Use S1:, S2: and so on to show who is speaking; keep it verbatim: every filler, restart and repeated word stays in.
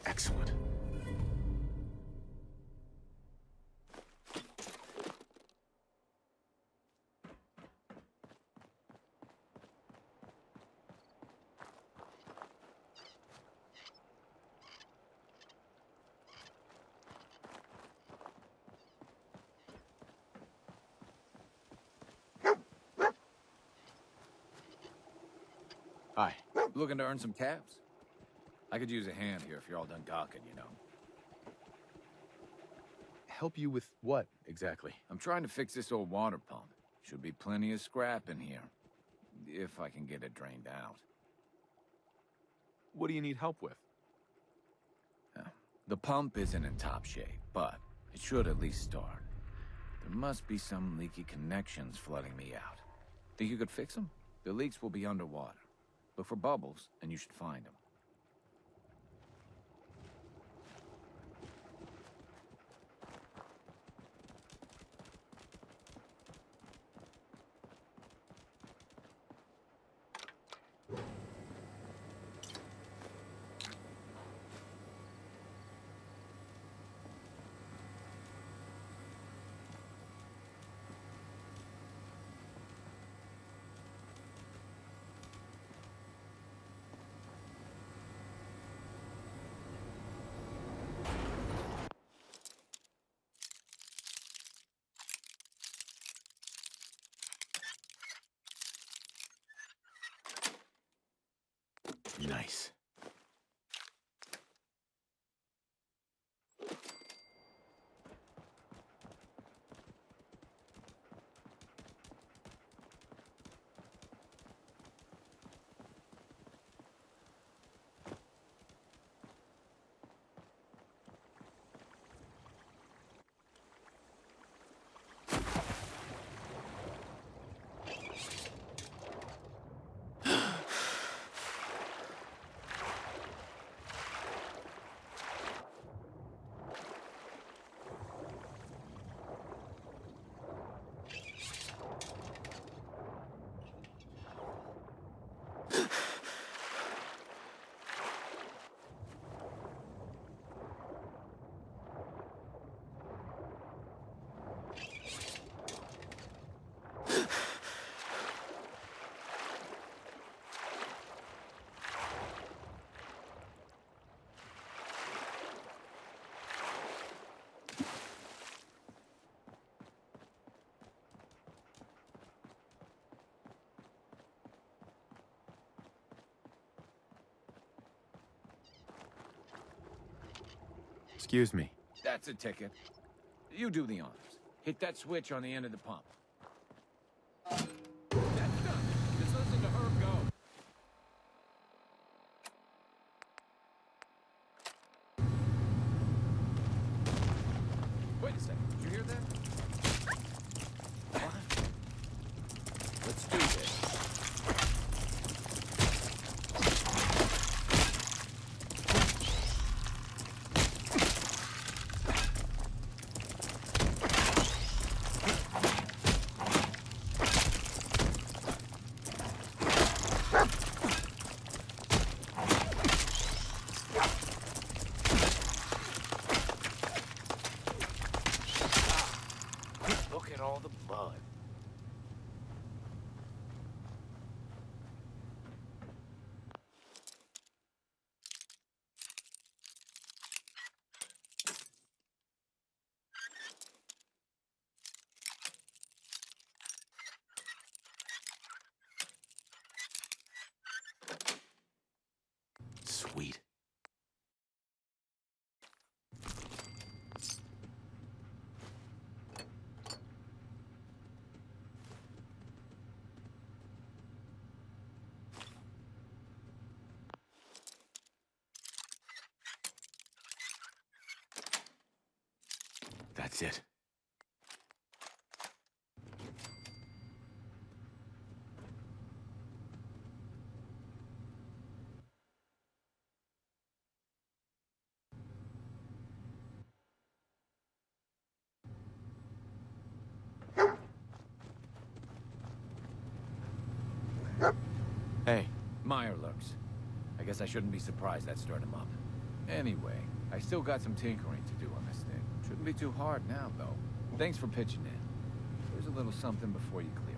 S1: Excellent. Hi.
S2: Looking to earn some caps? I could use a hand here if you're all done gawking, you know.
S1: Help you with what, exactly?
S2: I'm trying to fix this old water pump. Should be plenty of scrap in here. If I can get it drained out.
S1: What do you need help with?
S2: Uh, the pump isn't in top shape, but it should at least start. There must be some leaky connections flooding me out. Think you could fix them? The leaks will be underwater. Look for bubbles, and you should find them.
S1: Nice. Excuse me.
S2: That's a ticket. You do the honors. Hit that switch on the end of the pump. That's done. Just listen to Herb go. Wait a second. Did you hear that? What? Let's do this. Look at all the blood.
S1: Sweet. That's it. Hey.
S2: Meyer lurks. I guess I shouldn't be surprised that stirred him up. Anyway, I still got some tinkering to do on this thing. Shouldn't be too hard now, though. Thanks for pitching in. Here's a little something before you clean.